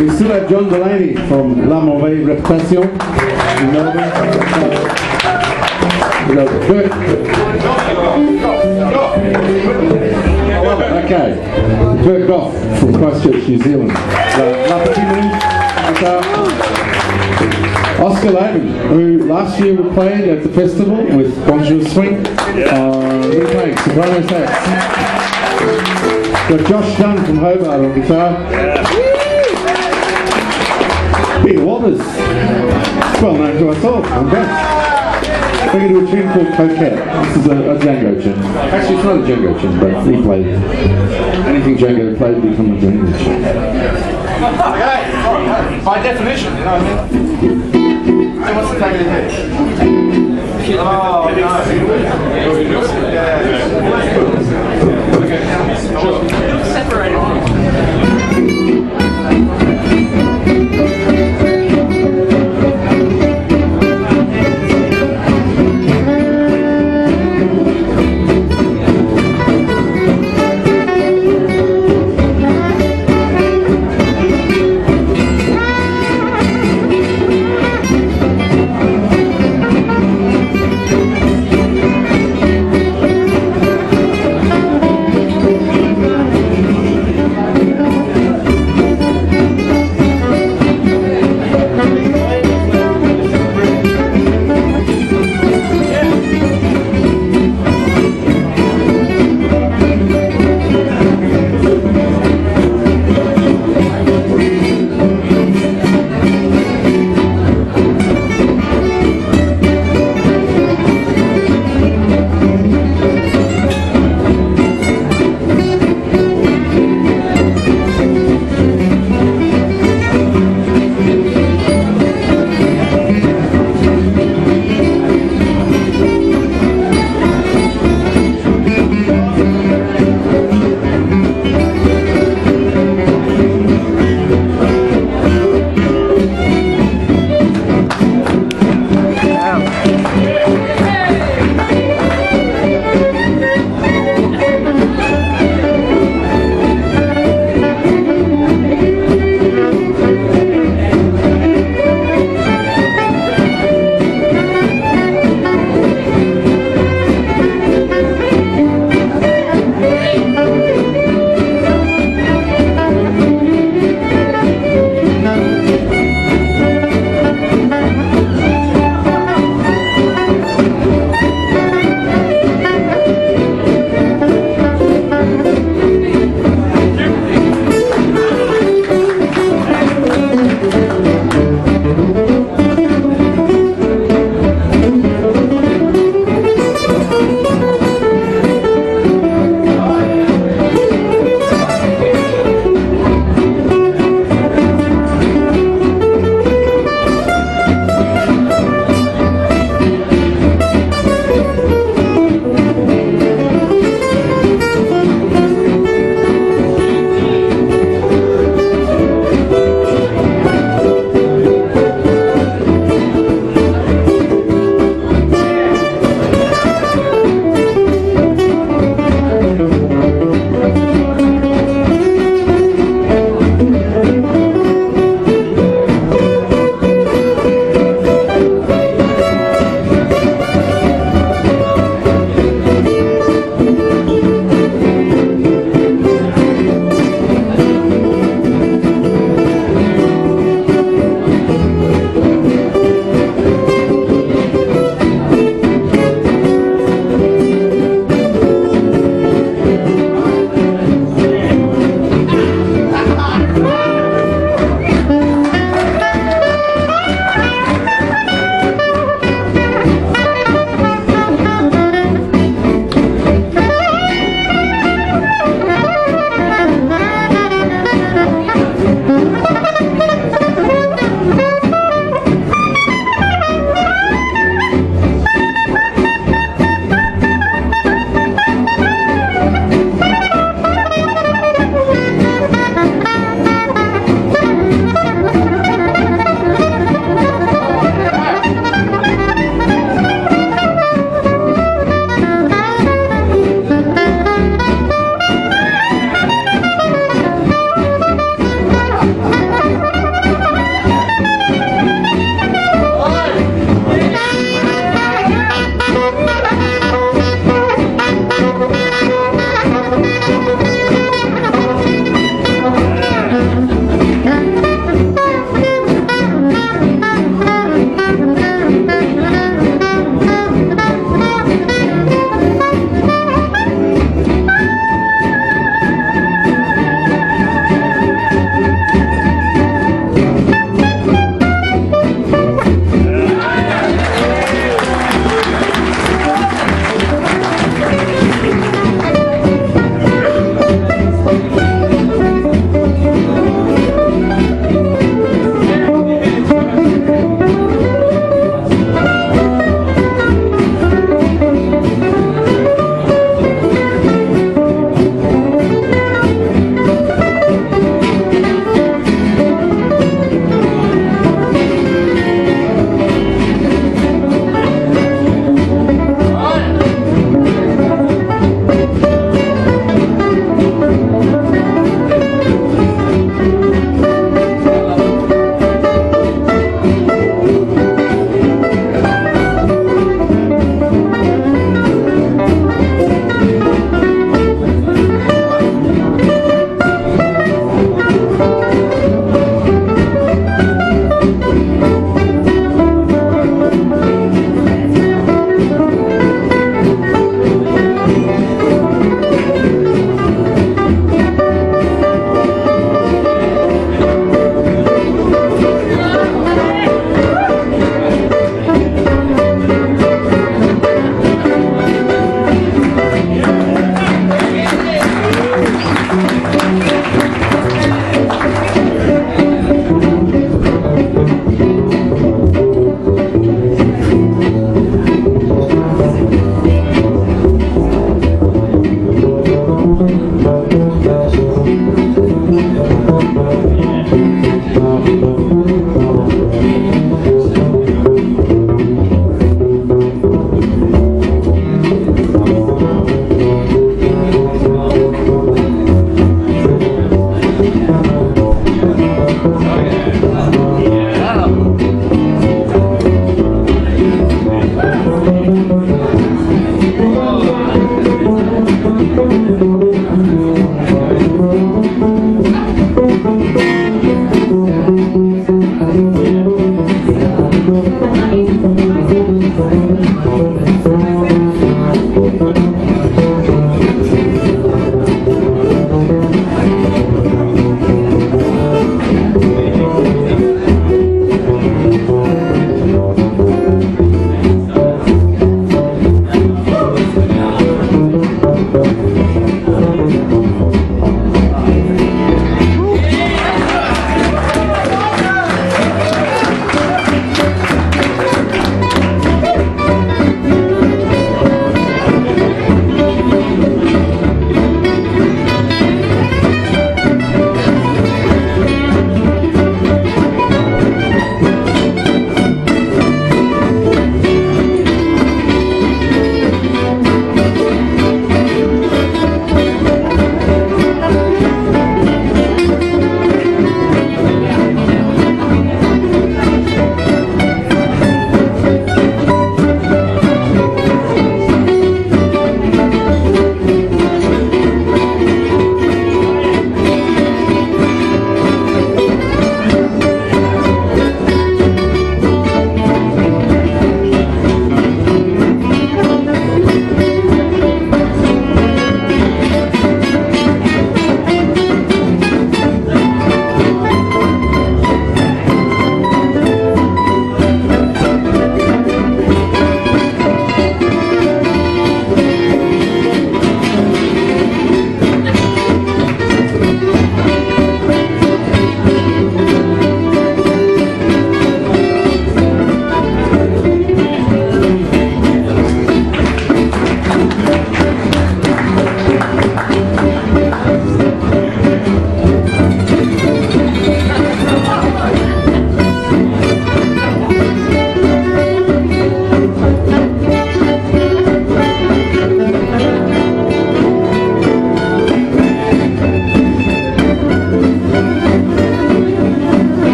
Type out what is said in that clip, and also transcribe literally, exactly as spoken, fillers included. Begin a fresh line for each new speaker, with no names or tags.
We still have John Delaney from La Mauvaise Reputation in Melbourne. We got Bert. Okay, Bert Goff from Christchurch, New Zealand. Uh, Oscar Lehman, who last year we played at the festival with Bonjour Swing. Uh, we're playing soprano sax. Got Josh Dunn from Hobart on guitar. Peter Walters, well known to us all, on bass. We're going to do a tune called Coquette. This is a, a Django tune. Actually, it's not a Django tune, but he played it. Anything Django played would become a Django tune.
Okay, by definition, you know what I mean? So what's the tag of the head? Oh, no. Yeah.